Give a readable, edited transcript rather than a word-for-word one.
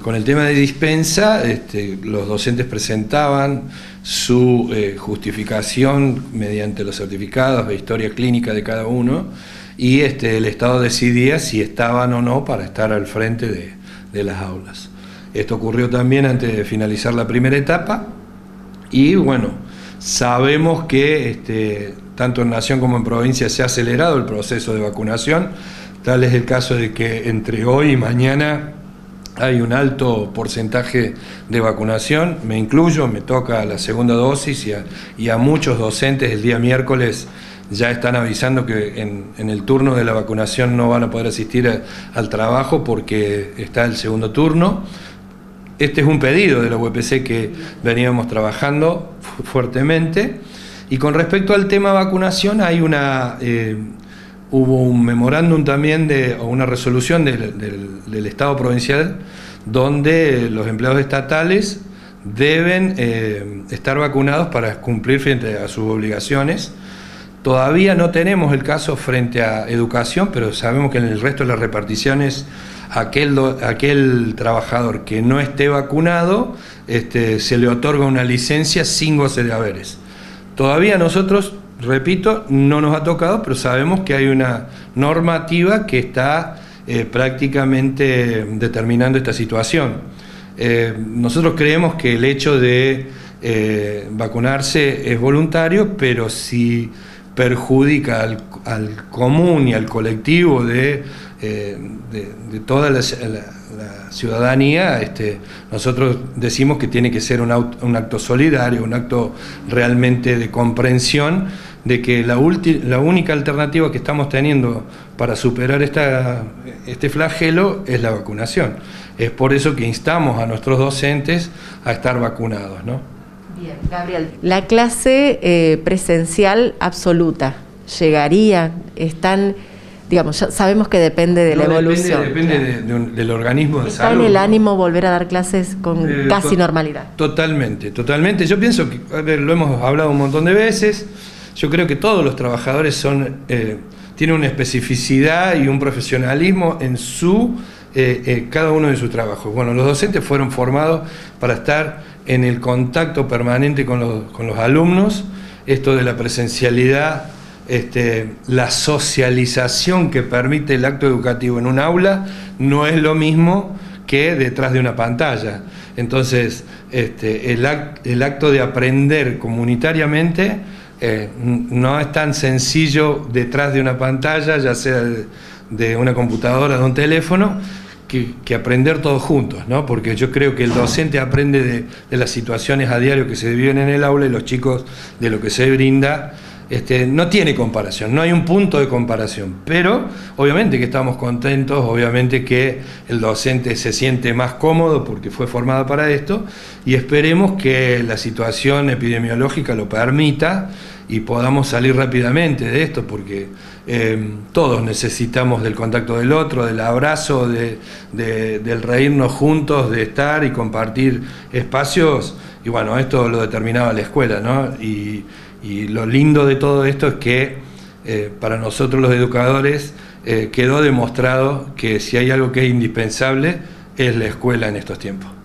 Con el tema de dispensa, los docentes presentaban su justificación mediante los certificados de historia clínica de cada uno, y el Estado decidía si estaban o no para estar al frente de las aulas. Esto ocurrió también antes de finalizar la primera etapa, y bueno, sabemos que tanto en Nación como en provincia se ha acelerado el proceso de vacunación. Tal es el caso de que entre hoy y mañana hay un alto porcentaje de vacunación. Me incluyo, me toca la segunda dosis, y a muchos docentes el día miércoles ya están avisando que en el turno de la vacunación no van a poder asistir al trabajo porque está el segundo turno. Este es un pedido de la UPC que veníamos trabajando fuertemente. Y con respecto al tema vacunación, hay hubo un memorándum también, o una resolución del Estado provincial, donde los empleados estatales deben estar vacunados para cumplir frente a sus obligaciones. Todavía no tenemos el caso frente a educación, pero sabemos que en el resto de las reparticiones aquel trabajador que no esté vacunado se le otorga una licencia sin goce de haberes. Todavía nosotros, repito, no nos ha tocado, pero sabemos que hay una normativa que está prácticamente determinando esta situación. Nosotros creemos que el hecho de vacunarse es voluntario, pero si perjudica al común y al colectivo de toda la ciudadanía, nosotros decimos que tiene que ser un acto solidario, un acto realmente de comprensión de que la única alternativa que estamos teniendo para superar este flagelo es la vacunación. Es por eso que instamos a nuestros docentes a estar vacunados, ¿no? Bien, Gabriel. La clase presencial absoluta, ¿llegaría? ¿Están, digamos, ya sabemos que depende de la evolución? Depende del organismo de salud. ¿Está en el ánimo volver a dar clases con casi normalidad? Totalmente, totalmente. Yo pienso que, lo hemos hablado un montón de veces, yo creo que todos los trabajadores tienen una especificidad y un profesionalismo en cada uno de sus trabajos. Bueno, los docentes fueron formados para estar en el contacto permanente con los alumnos. Esto de la presencialidad, la socialización que permite el acto educativo en un aula no es lo mismo que detrás de una pantalla. Entonces, el acto de aprender comunitariamente no es tan sencillo detrás de una pantalla, ya sea de una computadora, de un teléfono, que aprender todos juntos, ¿no? Porque yo creo que el docente aprende de las situaciones a diario que se viven en el aula, y los chicos de lo que se brinda. No tiene comparación, no hay un punto de comparación, pero obviamente que estamos contentos, obviamente que el docente se siente más cómodo porque fue formado para esto, y esperemos que la situación epidemiológica lo permita y podamos salir rápidamente de esto, porque todos necesitamos del contacto del otro, del abrazo, del reírnos juntos, de estar y compartir espacios, y bueno, esto lo determinaba la escuela, ¿no? Y lo lindo de todo esto es que para nosotros los educadores quedó demostrado que si hay algo que es indispensable es la escuela en estos tiempos.